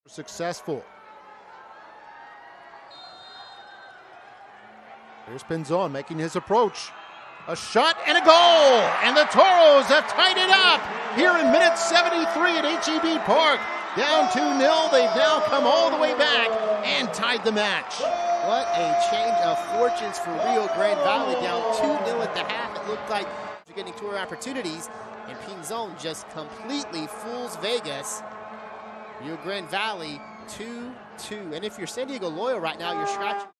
Successful. Here's Pinzon making his approach. A shot and a goal! And the Toros have tied it up here in minute 73 at HEB Park. Down 2-0. They've now come all the way back and tied the match. What a change of fortunes for Rio Grande Valley. Down 2-0 at the half. It looked like they're getting tour opportunities, and Pinzon just completely fools Vegas. Rio Grande Valley 2-2. And if you're San Diego Loyal right now, you're scratching.